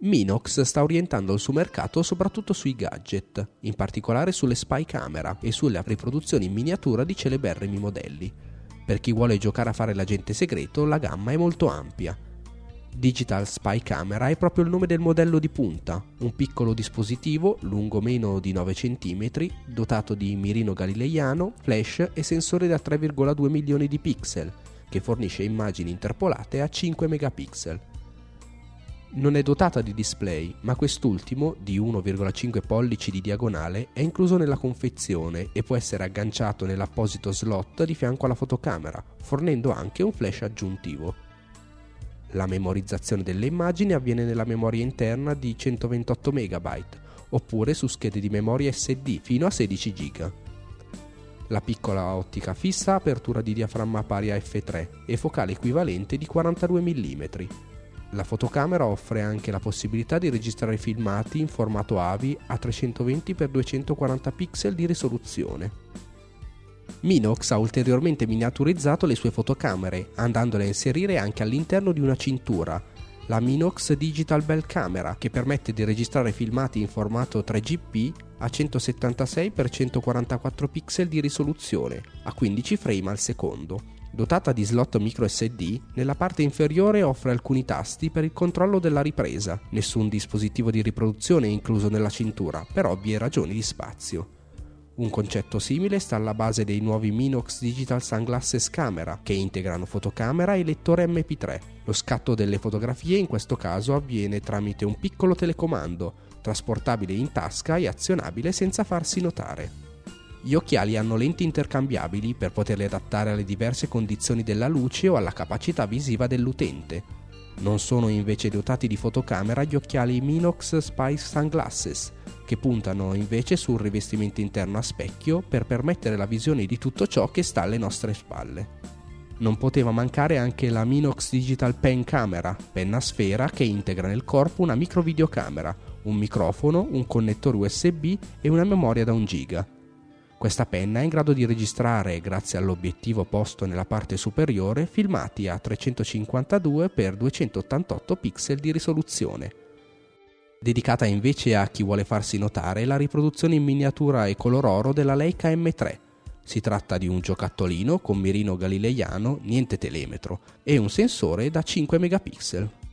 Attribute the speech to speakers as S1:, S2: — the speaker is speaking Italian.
S1: Minox sta orientando il suo mercato soprattutto sui gadget, in particolare sulle spy camera e sulle riproduzioni in miniatura di celeberrimi modelli. Per chi vuole giocare a fare l'agente segreto, la gamma è molto ampia. Digital Spy Camera è proprio il nome del modello di punta, un piccolo dispositivo lungo meno di 9 cm, dotato di mirino galileiano, flash e sensore da 3,2 milioni di pixel, che fornisce immagini interpolate a 5 megapixel. Non è dotata di display, ma quest'ultimo, di 1,5 pollici di diagonale, è incluso nella confezione e può essere agganciato nell'apposito slot di fianco alla fotocamera, fornendo anche un flash aggiuntivo. La memorizzazione delle immagini avviene nella memoria interna di 128 MB, oppure su schede di memoria SD fino a 16 GB. La piccola ottica fissa ha apertura di diaframma pari a f3 e focale equivalente di 42 mm. La fotocamera offre anche la possibilità di registrare filmati in formato AVI a 320x240 pixel di risoluzione. Minox ha ulteriormente miniaturizzato le sue fotocamere, andandole a inserire anche all'interno di una cintura, la Minox Digital Bell Camera, che permette di registrare filmati in formato 3GP a 176x144 pixel di risoluzione, a 15 frame al secondo. Dotata di slot micro SD, nella parte inferiore offre alcuni tasti per il controllo della ripresa. Nessun dispositivo di riproduzione è incluso nella cintura, per ovvie ragioni di spazio. Un concetto simile sta alla base dei nuovi Minox Digital Sunglasses Camera, che integrano fotocamera e lettore MP3. Lo scatto delle fotografie in questo caso avviene tramite un piccolo telecomando, trasportabile in tasca e azionabile senza farsi notare. Gli occhiali hanno lenti intercambiabili per poterli adattare alle diverse condizioni della luce o alla capacità visiva dell'utente. Non sono invece dotati di fotocamera gli occhiali Minox Spy Sunglasses, che puntano invece sul rivestimento interno a specchio per permettere la visione di tutto ciò che sta alle nostre spalle. Non poteva mancare anche la Minox Digital Pen Camera, penna a sfera che integra nel corpo una micro videocamera, un microfono, un connettore USB e una memoria da 1 giga. Questa penna è in grado di registrare, grazie all'obiettivo posto nella parte superiore, filmati a 352x288 pixel di risoluzione. Dedicata invece a chi vuole farsi notare la riproduzione in miniatura e color oro della Leica M3. Si tratta di un giocattolino con mirino galileiano, niente telemetro, e un sensore da 5 megapixel.